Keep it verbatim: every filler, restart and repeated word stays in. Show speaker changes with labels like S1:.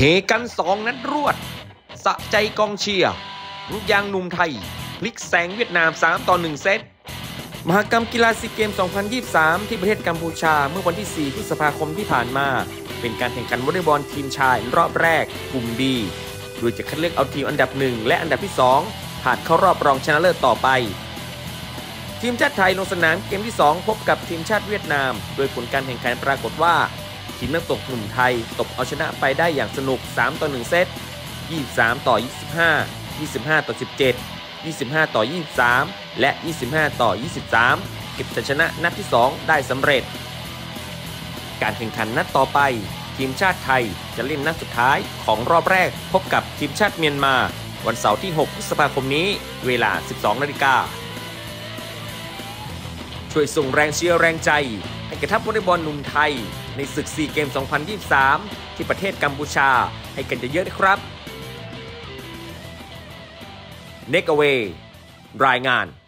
S1: กันสองนัดรวดสะใจกองเชียร์ลูกยางหนุ่มไทยพลิกแซงเวียดนามสามต่อหนึ่งเซตมหกรรมกีฬาซีเกม สองพันยี่สิบสาม ที่ประเทศกัมพูชาเมื่อวันที่ สี่ พฤษภาคมที่ผ่านมาเป็นการแข่งขันวอลเลย์บอลทีมชายรอบแรกกลุ่ม B โดยจะคัดเลือกเอาทีมอันดับหนึ่งและอันดับที่สองผ่านเข้ารอบรองชนะเลิศต่อไปทีมชาติไทยลงสนามเกมที่สองพบกับทีมชาติเวียดนามโดยผลการแข่งขันปรากฏว่าทีมนักตบหนุ่มไทยตบเอาชนะไปได้อย่างสนุกสามต่อหนึ่งเซตยี่สิบสามต่อยี่สิบห้า ยี่สิบห้าต่อสิบเจ็ด ยี่สิบห้าต่อยี่สิบสามและยี่สิบห้าต่อยี่สิบสามเก็บชัยชนะนัดที่สองได้สำเร็จการแข่งขันนัดต่อไปทีมชาติไทยจะเล่นนัดสุดท้ายของรอบแรกพบกับทีมชาติเมียนมาวันเสาร์ที่หกพฤษภาคมนี้เวลา สิบสองนาฬิกาช่วยส่งแรงเชียร์แรงใจให้กับทัพวอลเลย์บอลหนุ่มไทยในศึกซีเกม สองพันยี่สิบสาม ที่ประเทศกัมพูชาให้กันเยอะๆนะครับ Next Away รายงาน